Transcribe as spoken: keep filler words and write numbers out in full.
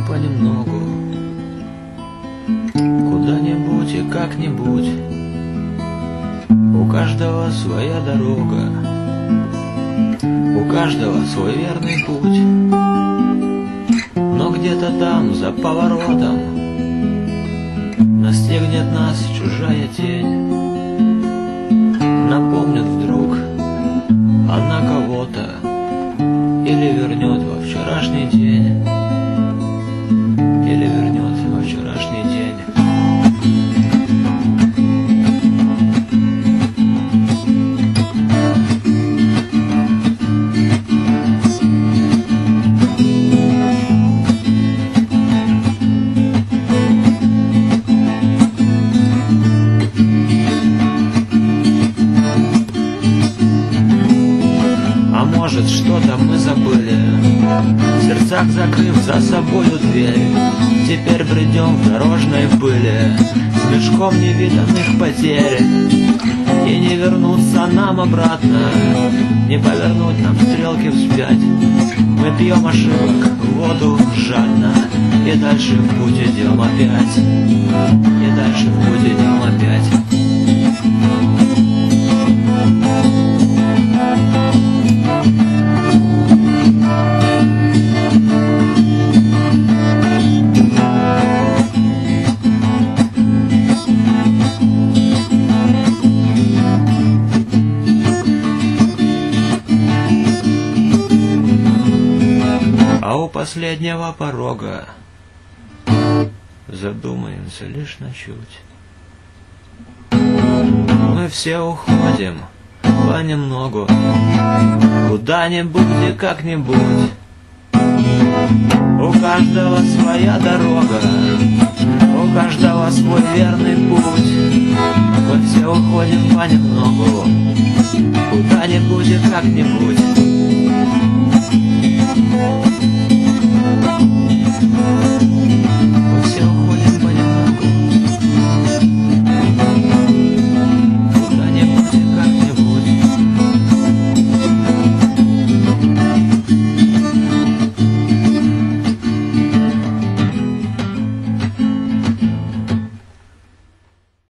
понемногу, куда-нибудь и как-нибудь. У каждого своя дорога, у каждого свой верный путь. Но где-то там, за поворотом, настигнет нас чужая тень. Напомнит вдруг она кого-то или вернет во вчерашний день, или вернет во вчерашний день. Может, что-то мы забыли, в сердцах закрыв за собою дверь. Теперь бредем в дорожной пыли с мешком невиданных потерь. И не вернуться нам обратно, не повернуть нам стрелки вспять. Мы пьем ошибок воду жадно, и дальше в путь идем опять, и дальше в путь идем опять. А у последнего порога задумаемся лишь на чуть. Мы все уходим понемногу, куда-нибудь и как-нибудь. У каждого своя дорога, у каждого свой верный путь. Мы все уходим понемногу, куда-нибудь и как-нибудь.